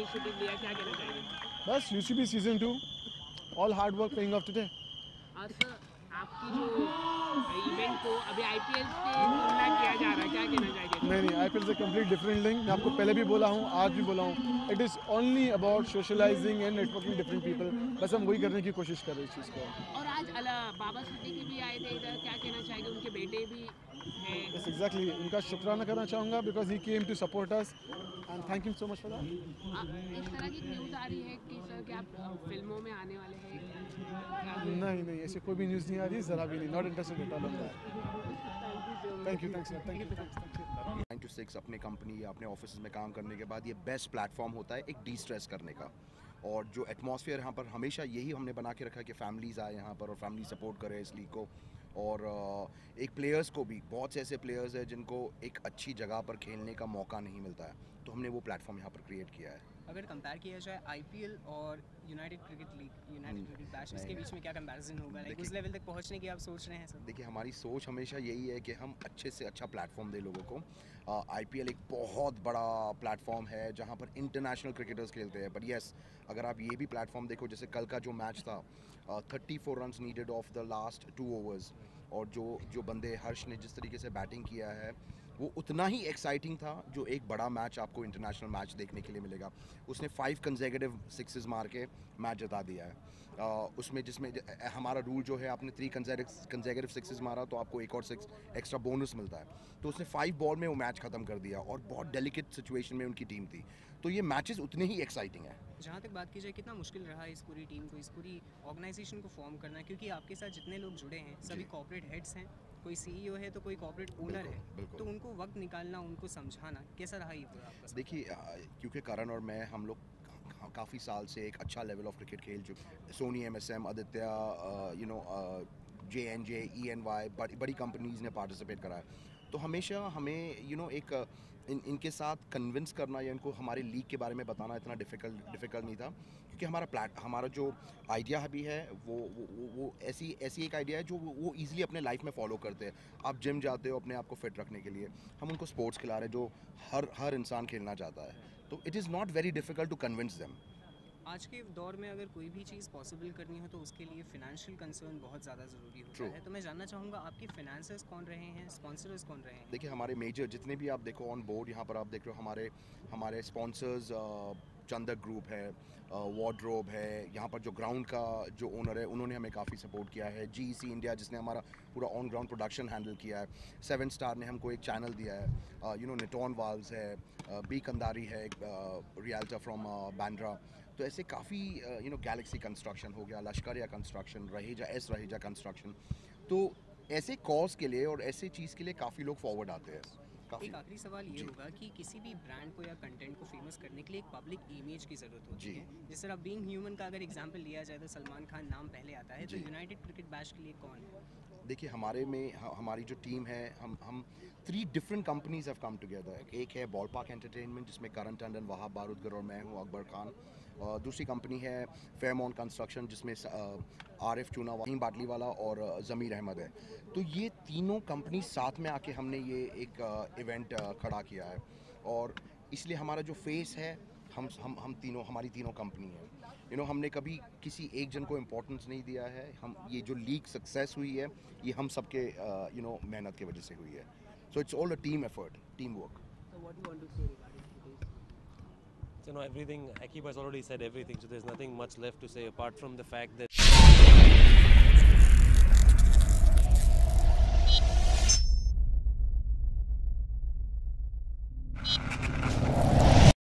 Initiative लिया, क्या कहना चाहेंगे? बस UCB season 2 all hard work paying off today. Sir, आपकी जो इवेंट को अभी आईपीएल से तुलना किया जा रहा है, क्या कहना चाहेंगे? नहीं आईपीएल से कंप्लीट डिफरेंट लिंक। मैं आपको पहले भी बोला हूँ, आज भी बोला हूँ, it is only about socialising and networking different people. बस हम वही करने की कोशिश कर रहे हैं इस चीज़ को। और आज बाबा सिद्दीकी भी आए थे इधर, क्या कहना चाहेंगे? उनके बेटे भी हैं। यस एग्जैक्टली, उनका शुक्राना करना चाहूँगा because he came to support us and thank you so much for that. इस तरह की न्यूज़ आ रही है कि सर कि आप फिल्मों में आने वाले हैं, नहीं ऐसी कोई भी न्यूज़ नहीं आ रही, ज़रा भी नहीं, not interested at all on that. Thank you 9 to 6 अपने कंपनी या अपने ऑफिस में काम करने के बाद ये बेस्ट प्लेटफॉर्म होता है एक डिस्ट्रेस करने का। और जो एटमॉस्फेयर यहाँ पर हमेशा यही हमने बना के रखा है कि फैमिलीज़ आए यहाँ पर और फैमिली सपोर्ट करे इस लीग को। और एक प्लेयर्स को भी, बहुत से ऐसे प्लेयर्स हैं जिनको एक अच्छी जगह पर खेलने का मौका नहीं मिलता है, तो हमने वो प्लेटफॉर्म यहाँ पर क्रिएट किया है। अगर कंपेयर किया जाए आईपीएल और united cricket league, united cricket bash, इसके बीच में क्या कंपैरिजन होगा? लाइक उस लेवल तक पहुंचने की आप सोच रहे हैं सर? देखिए, हमारी सोच हमेशा यही है कि हम अच्छे से अच्छा प्लेटफॉर्म दें लोगों को। आईपीएल एक बहुत बड़ा प्लेटफॉर्म है जहाँ पर इंटरनेशनल क्रिकेटर्स खेलते हैं, बट येस, अगर आप ये भी प्लेटफॉर्म देखो, जैसे कल का जो मैच था, 34 runs needed off the last 2 overs, और जो बंदे हर्ष ने जिस तरीके से बैटिंग किया है वो उतना ही एक्साइटिंग था जो एक बड़ा मैच आपको इंटरनेशनल मैच देखने के लिए मिलेगा। उसने 5 कंसेक्यूटिव सिक्सेस मार के मैच जिता दिया है। उसमें जिसमें हमारा रूल जो है, आपने 3 कंसेक्यूटिव सिक्सेस मारा तो आपको एक और 6 एक्स्ट्रा बोनस मिलता है। तो उसने 5 बॉल में वो मैच ख़त्म कर दिया और बहुत डेलिकेट सिचुएशन में उनकी टीम थी, तो ये मैचेस उतने ही एक्साइटिंग है। जहाँ तक बात की जाए, कितना मुश्किल रहा इस पूरी टीम को, इस पूरी ऑर्गेनाइजेशन को फॉर्म करना, क्योंकि आपके साथ जितने लोग जुड़े हैं सभी कॉर्पोरेट हेड्स हैं, कोई सीईओ है तो कोई कॉर्पोरेट ओनर है, तो उनको वक्त निकालना, उनको समझाना, कैसा रहा ये पूरा आपका? देखिए, क्योंकि करण और मैं, हम लोग काफ़ी साल से एक अच्छा लेवल ऑफ क्रिकेट खेल चुके, Sony, MSM, Aditya, JNJ, ENY, बड़ी कंपनीज़ ने पार्टिसिपेट करा है। तो हमेशा हमें एक इनके साथ कन्विंस करना या इनको हमारे लीग के बारे में बताना इतना डिफ़िकल्ट नहीं था, क्योंकि हमारा जो आइडिया भी है वो ऐसी एक आइडिया है जो वो ईज़िली अपने लाइफ में फॉलो करते हैं। आप जिम जाते हो अपने आप को फिट रखने के लिए, हम उनको स्पोर्ट्स खिला रहे हैं जो हर इंसान खेलना चाहता है, तो it is not very difficult to convince them. आज के दौर में अगर कोई भी चीज़ पॉसिबल करनी हो तो उसके लिए फिनेंशियल कंसर्न बहुत ज़्यादा ज़रूरी होता है। तो मैं जानना चाहूँगा, आपके फाइनेंसर्स कौन रहे हैं, स्पॉन्सर्स कौन रहे हैं? देखिए, हमारे मेजर जितने भी आप देखो ऑन बोर्ड, यहाँ पर आप देख रहे हो हमारे स्पॉन्सर्स, चंदक ग्रुप है, वार्डरोब है, यहाँ पर जो ग्राउंड का जो ओनर है उन्होंने हमें काफ़ी सपोर्ट किया है। GEC इंडिया जिसने हमारा पूरा ऑन ग्राउंड प्रोडक्शन हैंडल किया है। 7 स्टार ने हमको एक चैनल दिया है। निटॉन वाल्व्स है, बी कंदारी है, रियल्टर फ्रॉम बांद्रा। तो ऐसे काफ़ी गैलेक्सी कंस्ट्रक्शन हो गया, लश्करिया कंस्ट्रक्शन, रहेजा कंस्ट्रक्शन। तो ऐसे कॉज के लिए और ऐसे चीज़ के लिए काफ़ी लोग फॉरवर्ड आते हैं। एक आखिरी सवाल ये होगा कि किसी भी ब्रांड को या कंटेंट को फेमस करने के लिए एक पब्लिक इमेज की ज़रूरत होती है। जिस तरह बीइंग ह्यूमन का अगर एग्जांपल लिया जाए तो सलमान खान नाम पहले आता है, तो यूनाइटेड क्रिकेट बैश के लिए कौन है? देखिए, हमारी जो टीम है, हम 3 different companies have come together. एक है बॉल पार्क एंटरटेनमेंट जिसमें करण टंडन, वहाब बारूदगर और मैं हूँ, अकबर खान। और दूसरी कंपनी है फेयरमाउंट कंस्ट्रक्शन जिसमें आरिफ चूना, वहीम बाटलीवाला और ज़मीर अहमद है। तो ये तीनों कंपनी साथ में आके हमने ये एक इवेंट खड़ा किया है, और इसलिए हमारा जो फेस है, हम तीनों, हमारी तीनों कंपनी है। हमने कभी किसी एक जन को इम्पोर्टेंस नहीं दिया है। ये जो लीग सक्सेस हुई है, ये हम सबके मेहनत की वजह से हुई है। So it's all a team effort, team work. So what do you want to say regarding today's? Everything, Akib has already said everything, so there's nothing much left to say apart from the fact that